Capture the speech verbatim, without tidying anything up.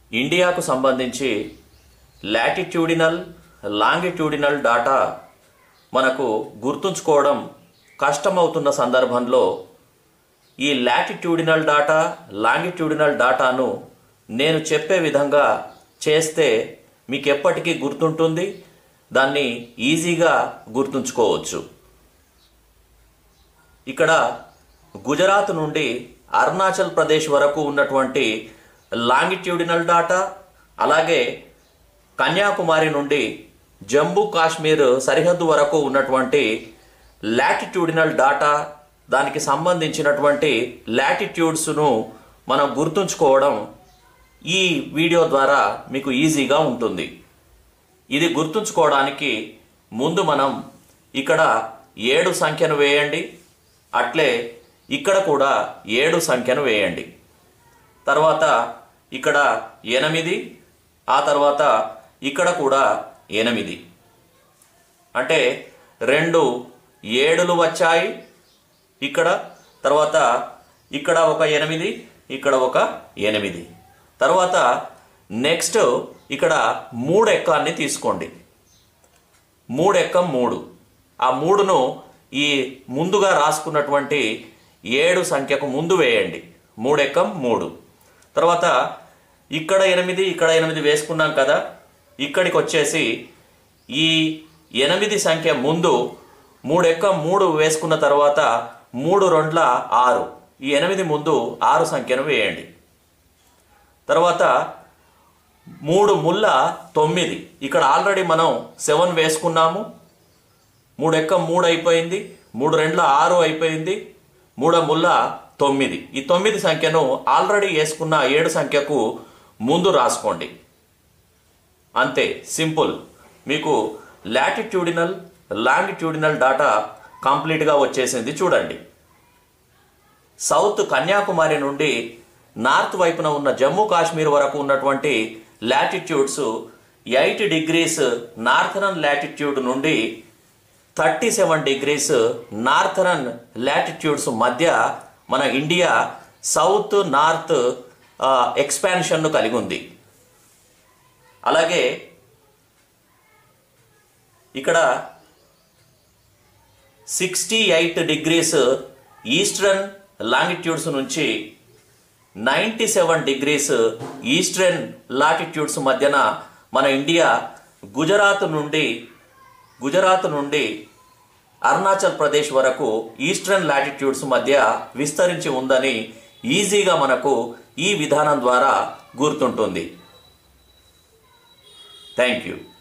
ఇండియాకు సంబంధించి latitudinal longitudinal data మనకు గుర్తుంచుకోవడం కష్టమవుతున్న సందర్భంలో ఈ లాటిట్యూడినల్ డాటా లాంగిట్యూడినల్ డాటాను నేను చెప్పే విధంగా చేస్తే మీకు ఎప్పటికీ గుర్తుంటుంది, దాన్ని ఈజీగా గుర్తుంచుకోవచ్చు. ఇక్కడ గుజరాత్ నుండి అరుణాచల్ ప్రదేశ్ వరకు ఉన్నటువంటి లాంగిట్యూడినల్ డాటా, అలాగే కన్యాకుమారి నుండి జమ్మూ కాశ్మీర్ సరిహద్దు వరకు ఉన్నటువంటి లాటిట్యూడినల్ డాటా, దానికి సంబంధించినటువంటి లాటిట్యూడ్స్ను మనం గుర్తుంచుకోవడం ఈ వీడియో ద్వారా మీకు ఈజీగా ఉంటుంది. ఇది గుర్తుంచుకోవడానికి ముందు మనం ఇక్కడ ఏడు సంఖ్యను వేయండి, అట్లే ఇక్కడ కూడా ఏడు సంఖ్యను వేయండి. తర్వాత ఇక్కడ ఎనిమిది, ఆ తర్వాత ఇక్కడ కూడా ఎనిమిది. అంటే రెండు ఏడులు వచ్చాయి ఇక్కడ. తర్వాత ఇక్కడ ఒక ఎనిమిది, ఇక్కడ ఒక ఎనిమిది. తర్వాత నెక్స్ట్ ఇక్కడ మూడు ఎక్కాన్ని తీసుకోండి. మూడు ఎక్కం మూడు. ఆ మూడును ఈ ముందుగా రాసుకున్నటువంటి ఏడు సంఖ్యకు ముందు వేయండి. మూడు ఎక్కం మూడు. తర్వాత ఇక్కడ ఎనిమిది, ఇక్కడ ఎనిమిది వేసుకున్నాం కదా, ఇక్కడికి వచ్చేసి ఈ ఎనిమిది సంఖ్య ముందు మూడు ఎక్కం మూడు వేసుకున్న తర్వాత మూడు రెండ్ల ఆరు, ఈ ఎనిమిది ముందు ఆరు సంఖ్యను వేయండి. తర్వాత మూడు ముళ్ళ తొమ్మిది, ఇక్కడ ఆల్రెడీ మనం సెవెన్ వేసుకున్నాము. మూడు ఎక్కం మూడు అయిపోయింది, మూడు రెండ్ల ఆరు అయిపోయింది, మూడు ముళ్ళ తొమ్మిది. ఈ తొమ్మిది సంఖ్యను ఆల్రెడీ వేసుకున్న ఏడు సంఖ్యకు ముందు రాసుకోండి. అంతే, సింపుల్. మీకు లాటిట్యూడినల్ లాంగిట్యూడినల్ డాటా కంప్లీట్గా వచ్చేసింది. చూడండి, సౌత్ కన్యాకుమారి నుండి నార్త్ వైపున ఉన్న జమ్మూ కాశ్మీర్ వరకు ఉన్నటువంటి latitudes eight degrees northern latitude నుండి thirty seven degrees northern latitudes మధ్య మన ఇండియా సౌత్ నార్త్ ఎక్స్పాన్షన్ను కలిగి ఉంది. అలాగే ఇక్కడ sixty eight degrees eastern longitudes నుంచి ninety seven degrees eastern latitudes మధ్యన మన ఇండియా గుజరాత్ నుండి గుజరాత్ నుండి అరుణాచల్ ప్రదేశ్ వరకు ఈస్టర్న్ లాటిట్యూడ్స్ మధ్య విస్తరించి ఉందని ఈజీగా మనకు ఈ విధానం ద్వారా గుర్తుంటుంది. Thank you.